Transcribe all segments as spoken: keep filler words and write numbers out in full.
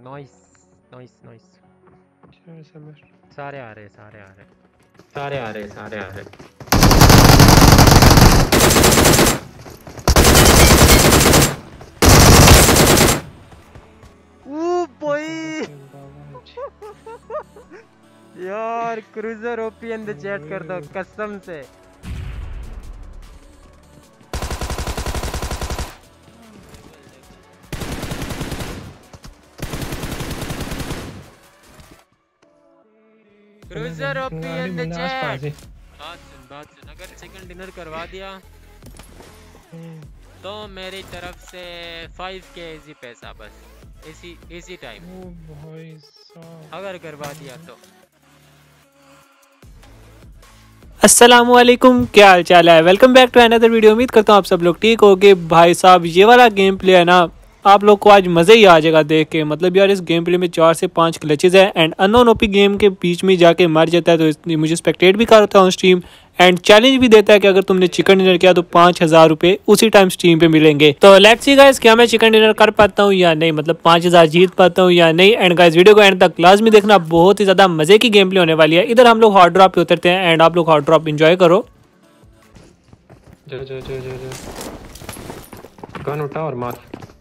Noise noise noise. समझ सारे आ रहे सारे आ रहे सारे आ रहे सारे आ रहे ओ बॉय यार cruiser OP in the chat कर दो कसम से। Cruiser OP in the chat. बात सुन बात सुन, अगर चिकन डिनर करवा दिया तो मेरी तरफ से फाइव के इजी पैसा बस इसी इसी टाइम। ओ भाई साहब अगर करवा दिया तो। अस्सलामुअलैकुम, क्या हाल चाल है। Welcome back to another video. उम्मीद करता हूँ आप सब लोग ठीक होगे। भाई साहब ये वाला गेम प्ले है ना, आप लोग को आज मज़े ही आ जाएगा देख के। मतलब यार इस गेम प्ले में चार से पांच क्लचेस है एंड अननोन ओपी गेम के बीच में जाके मर जाता है तो इसलिए मुझे स्पेक्टेट भी करता हूँ स्ट्रीम एंड चैलेंज भी देता है कि अगर तुमने चिकन डिनर किया तो पाँच हजार रुपये उसी टाइम स्ट्रीम पे मिलेंगे। तो लेट्स सी गाइस, क्या मैं चिकन डिनर कर पाता हूँ या नहीं, मतलब पाँच हजार जीत पाता हूँ या नहीं। एंड गाइस वीडियो को एंड तक लाजमी देखना, बहुत ही ज़्यादा मज़े की गेम प्ले होने वाली है। इधर हम लोग हॉट ड्रॉप पे उतरते हैं एंड आप लोग हॉट ड्रॉप इंजॉय करो। जो जो जो जो जो गन उठा और मार।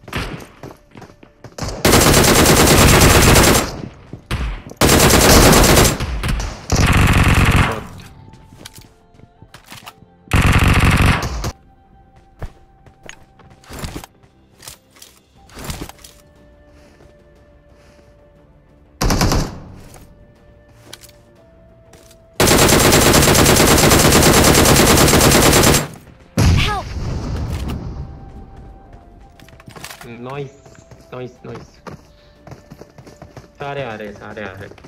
Noise noise noise. सारे आ रहे सारे आ रहे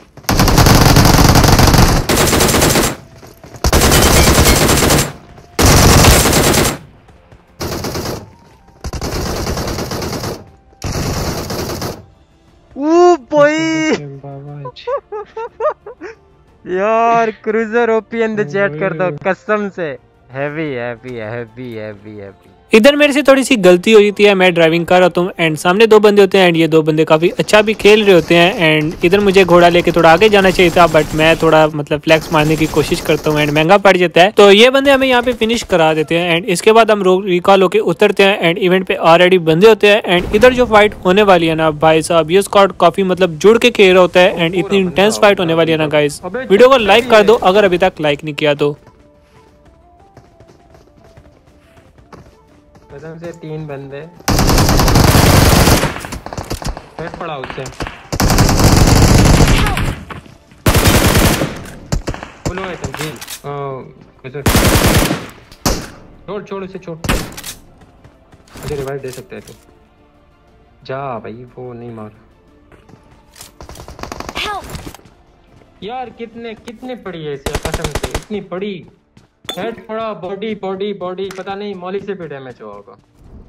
ओ बॉय यार cruiser OP in the chat कर दो कसम से। Heavy heavy heavy heavy heavy. इधर मेरे से थोड़ी सी गलती हो जाती है, मैं ड्राइविंग कर रहा हूँ एंड सामने दो बंदे होते हैं एंड ये दो बंदे काफ़ी अच्छा भी खेल रहे होते हैं एंड इधर मुझे घोड़ा लेके थोड़ा आगे जाना चाहिए था बट मैं थोड़ा मतलब फ्लैक्स मारने की कोशिश करता हूँ एंड महंगा पड़ जाता है। तो ये बंदे हमें यहाँ पे फिनिश करा देते हैं एंड इसके बाद हम रिकॉल होके उतरते हैं एंड इवेंट पे ऑलरेडी बंदे होते हैं एंड इधर जो फाइट होने वाली है ना भाई साहब, ये स्क्वाड काफी मतलब जुड़ के खेल रहा होता है एंड इतनी इंटेंस फाइट होने वाली है ना गाइस। वीडियो को लाइक कर दो अगर अभी तक लाइक नहीं किया तो। कसम से तीन बंदे हेड पड़ा उससे। बोलो है तंजील। ओ छोड़ छोड़ उसे छोड़, मुझे रिवाइव दे सकते है तो जा भाई, वो नहीं मार। यार कितने कितने पड़ी है इसे, कसम से इतनी पड़ी। हेड पड़ा, बॉडी बॉडी बॉडी, पता नहीं मौली से भी डैमेज हुआ होगा।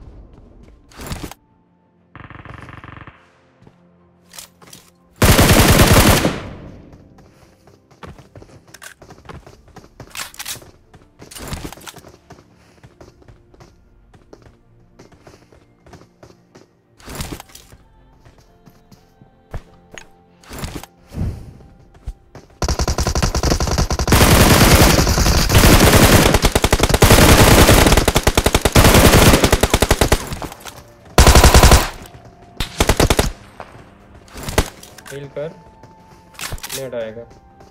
हील कर, नेट आएगा।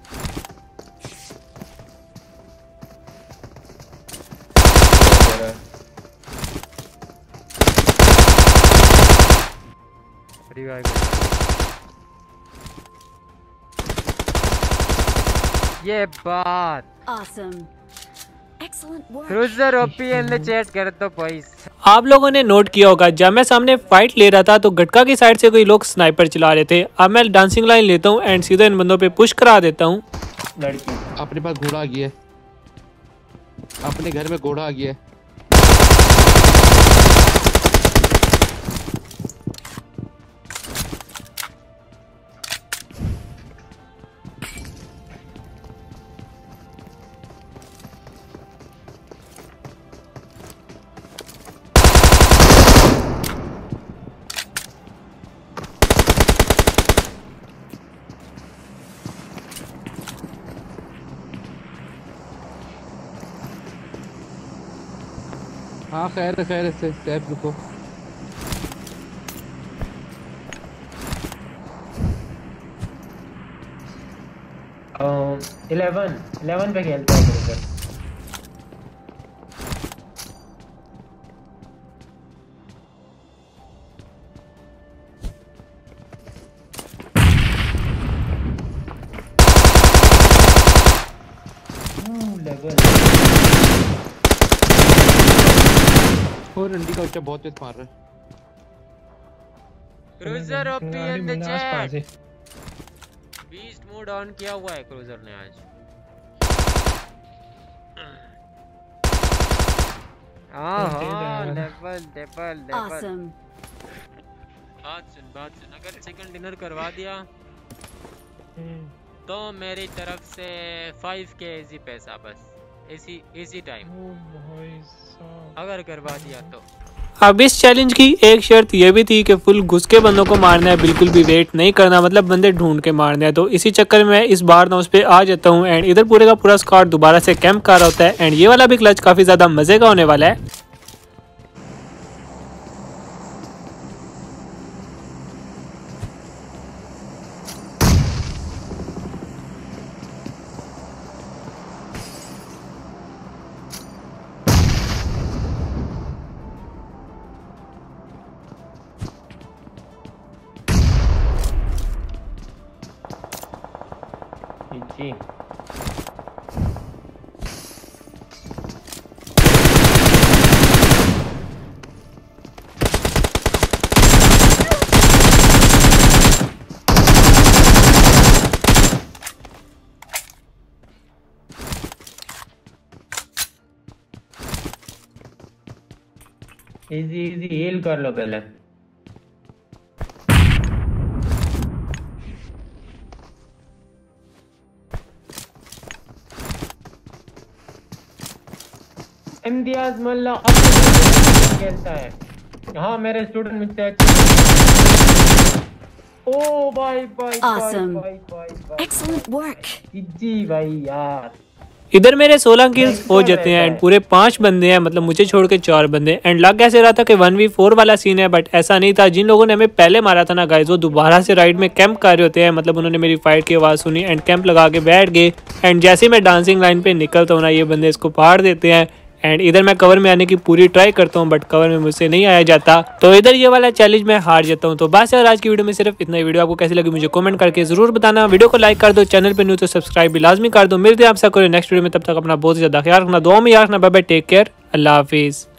ये बात Awesome. Excellent work. Cruiser OP in the chat कर दो बॉयज। आप लोगों ने नोट किया होगा जब मैं सामने फाइट ले रहा था तो गटका की साइड से कोई लोग स्नाइपर चला रहे थे। अब मैं डांसिंग लाइन लेता हूँ एंड सीधा इन बंदों पे पुश करा देता हूँ। लड़की अपने पास घोड़ा आ गया है, अपने घर में घोड़ा आ गया है। हाँ खैर खैर से सेफ रुको। इलेवन इलेवन पे खेलते हैं क्रूजर। और रंडी का बच्चा बहुत तेज मार रहा है। क्रूजर ओपी इन द आसपास है। चैट। बीस्ट मोड ऑन किया हुआ है क्रूजर ने आज। हाँ लेवल लेवल लेवल। Awesome. बात सुन बात सुन, अगर चिकन डिनर करवा दिया तो मेरी तरफ से फाइव के इजी पैसा, बस इसी इसी टाइम अगर करवा दिया तो। अब इस चैलेंज की एक शर्त यह भी थी कि फुल घुस के बंदों को मारना है, बिल्कुल भी वेट नहीं करना, मतलब बंदे ढूंढ के मारने हैं। तो इसी चक्कर में इस बार ना उस पे आ जाता हूँ एंड इधर पूरे का पूरा स्क्वाड दोबारा से कैंप कर रहा होता है एंड ये वाला भी क्लच काफी ज्यादा मजे का होने वाला है। जी इजी इजी हील कर लो पहले। इम्तियाज मल्ला अब खेलता है। हाँ मेरे स्टूडेंट मुझसे अच्छे। ओ भाई भाई Awesome. भाई भाई भाई Excellent work. जी भाई यार। इधर मेरे सोलह किल्स हो जाते हैं एंड पूरे पांच बंदे हैं, मतलब मुझे छोड़ के चार बंदे। एंड लग ऐसे रहा था कि वन वी फोर वाला सीन है, बट ऐसा नहीं था। जिन लोगों ने हमें पहले मारा था ना गाइस, वो दोबारा से राइड में कैंप कर रहे होते हैं, मतलब उन्होंने मेरी फाइट की आवाज़ सुनी एंड कैंप लगा के बैठ गए। एंड जैसे ही मैं डांसिंग लाइन पे निकलता हूँ ना, ये बंदे इसको फाड़ देते हैं एंड इधर मैं कवर में आने की पूरी ट्राई करता हूँ, बट कवर में मुझसे नहीं आया जाता। तो इधर ये वाला चैलेंज मैं हार जाता हूँ। तो बस यार आज की वीडियो में सिर्फ इतना ही। वीडियो आपको कैसी लगी मुझे कमेंट करके जरूर बताना। वीडियो को लाइक कर दो, चैनल पे न्यू तो सब्सक्राइब भी लाजमी कर दो। मिलते हैं आपसे कोई नेक्स्ट वीडियो में, तब तक अपना बहुत ज़्यादा ख्याल रखना, दुआ में याद रखना। बाय बाय, टेक केयर, अल्लाह हाफिज़।